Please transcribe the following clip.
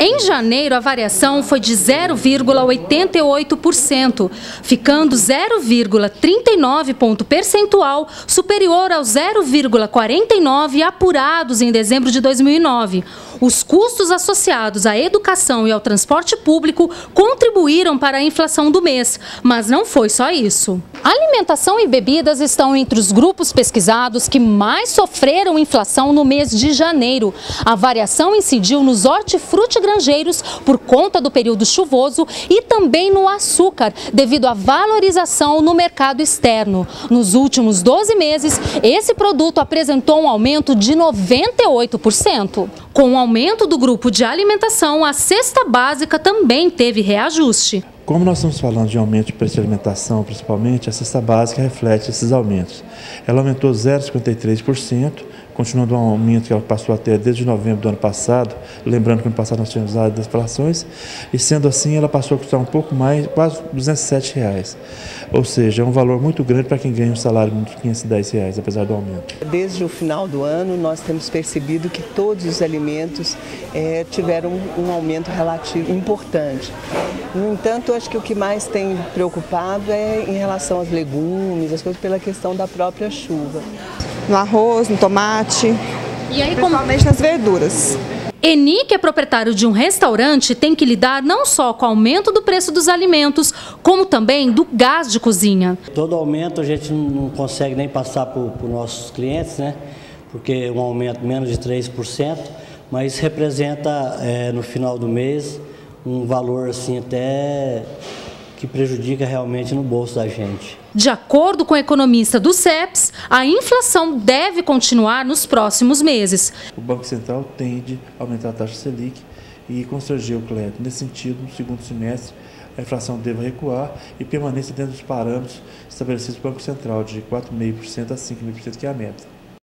Em janeiro, a variação foi de 0,88%, ficando 0,39 ponto percentual superior aos 0,49 apurados em dezembro de 2009. Os custos associados à educação e ao transporte público contribuíram para a inflação do mês, mas não foi só isso. Alimentação e bebidas estão entre os grupos pesquisados que mais sofreram inflação no mês de janeiro. A variação incidiu nos hortifrutigranjeiros por conta do período chuvoso e também no açúcar, devido à valorização no mercado externo. Nos últimos 12 meses, esse produto apresentou um aumento de 98%. Com o aumento do grupo de alimentação, a cesta básica também teve reajuste. Como nós estamos falando de aumento de preço de alimentação, principalmente, a cesta básica reflete esses aumentos. Ela aumentou 0,53%, continuando um aumento que ela passou até desde novembro do ano passado, lembrando que no passado nós tínhamos área das inflações, e sendo assim ela passou a custar um pouco mais, quase R$ 207. Ou seja, é um valor muito grande para quem ganha um salário de R$ 510, apesar do aumento. Desde o final do ano nós temos percebido que todos os alimentos tiveram um aumento relativo importante. No entanto, acho que o que mais tem preocupado é em relação aos legumes, as coisas pela questão da própria chuva. No arroz, no tomate, e aí, principalmente nas verduras. Eni, que é proprietário de um restaurante, tem que lidar não só com o aumento do preço dos alimentos, como também do gás de cozinha. Todo aumento a gente não consegue nem passar para os nossos clientes, né? Porque um aumento menos de 3%, mas representa no final do mês um valor assim até que prejudica realmente no bolso da gente. De acordo com o economista do CEPS, a inflação deve continuar nos próximos meses. O Banco Central tende a aumentar a taxa Selic e constranger o crédito. Nesse sentido, no segundo semestre, a inflação deve recuar e permanecer dentro dos parâmetros estabelecidos pelo Banco Central, de 4,5% a 5,5%, que é a meta.